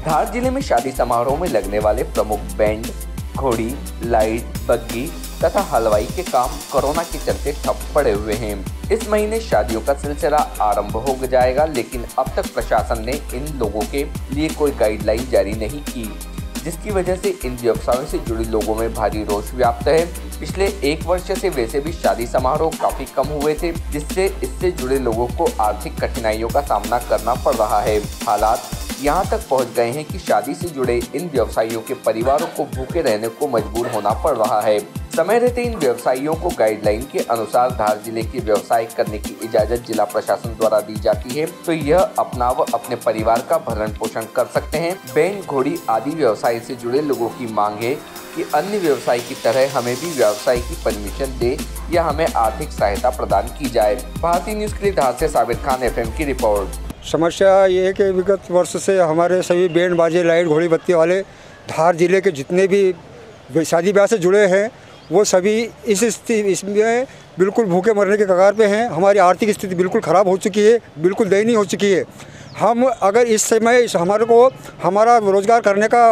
धार जिले में शादी समारोह में लगने वाले प्रमुख बैंड, घोड़ी, लाइट, बग्गी तथा हलवाई के काम कोरोना के चलते ठप पड़े हुए हैं। इस महीने शादियों का सिलसिला आरंभ हो जाएगा, लेकिन अब तक प्रशासन ने इन लोगों के लिए कोई गाइडलाइन जारी नहीं की, जिसकी वजह से इन व्यवसायों से जुड़े लोगों में भारी रोष व्याप्त है। पिछले 1 वर्ष से वैसे भी शादी समारोह काफी कम हुए थे, जिससे इससे जुड़े लोगों को आर्थिक कठिनाइयों का सामना करना पड़ रहा है। हालात यहाँ तक पहुँच गए हैं कि शादी से जुड़े इन व्यवसायियों के परिवारों को भूखे रहने को मजबूर होना पड़ रहा है। समय रहते इन व्यवसायियों को गाइडलाइन के अनुसार धार जिले के व्यवसाय करने की इजाजत जिला प्रशासन द्वारा दी जाती है, तो यह अपना व अपने परिवार का भरण पोषण कर सकते हैं। बैंड, घोड़ी आदि व्यवसाय से जुड़े लोगों की मांग है कि अन्य व्यवसाय की तरह हमें भी व्यवसाय की परमिशन दे या हमें आर्थिक सहायता प्रदान की जाए। भारतीय न्यूज़ के लिए धार से साबिर खान FM की रिपोर्ट। समस्या ये है कि विगत वर्ष से हमारे सभी बैंड बाजे, लाइट, घोड़ी बत्ती वाले धार जिले के जितने भी शादी ब्याह से जुड़े हैं वो सभी इसमें बिल्कुल भूखे मरने के कगार पे हैं। हमारी आर्थिक स्थिति बिल्कुल ख़राब हो चुकी है, बिल्कुल दयनीय हो चुकी है। हम अगर इस समय हमारे को हमारा रोज़गार करने का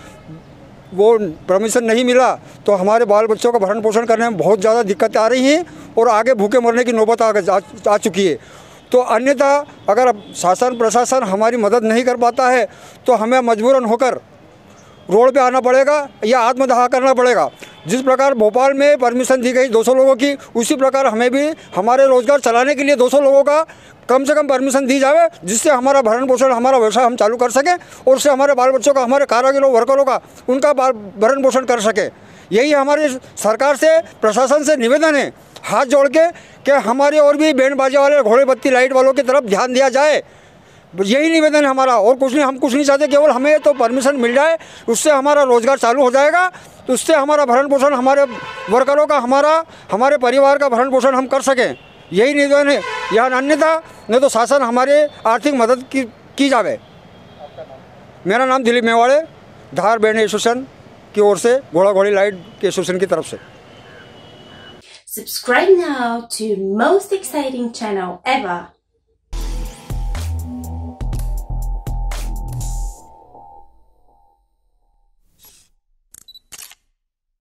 वो परमिशन नहीं मिला तो हमारे बाल बच्चों का भरण पोषण करने में बहुत ज़्यादा दिक्कत आ रही है और आगे भूखे मरने की नौबत आ चुकी है। तो अन्यथा अगर शासन प्रशासन हमारी मदद नहीं कर पाता है तो हमें मजबूरन होकर रोड पे आना पड़ेगा या आत्मदाह करना पड़ेगा। जिस प्रकार भोपाल में परमिशन दी गई 200 लोगों की, उसी प्रकार हमें भी हमारे रोज़गार चलाने के लिए 200 लोगों का कम से कम परमिशन दी जाए, जिससे हमारा भरण पोषण, हमारा व्यवसाय हम चालू कर सकें और उससे हमारे बाल बच्चों का, हमारे कारीगरों, वर्करों का, उनका भरण पोषण कर सके। यही हमारी सरकार से, प्रशासन से निवेदन है, हाथ जोड़ के, कि हमारे और भी बैंड बाजे वाले, घोड़े बत्ती लाइट वालों की तरफ ध्यान दिया जाए। यही निवेदन है हमारा, और कुछ नहीं। हम कुछ नहीं चाहते, केवल हमें तो परमिशन मिल जाए, उससे हमारा रोज़गार चालू हो जाएगा, तो उससे हमारा भरण पोषण, हमारे वर्करों का, हमारे परिवार का भरण पोषण हम कर सकें। यही निवेदन है। यहाँ अन्यथा नहीं तो शासन हमारे आर्थिक मदद की जाए। मेरा नाम दिलीप मेवाड़े, धार बैंड एसोसिएशन की ओर से, घोड़ा घोड़ी लाइट के एसोसिएशन की तरफ से। Subscribe now to most exciting channel ever.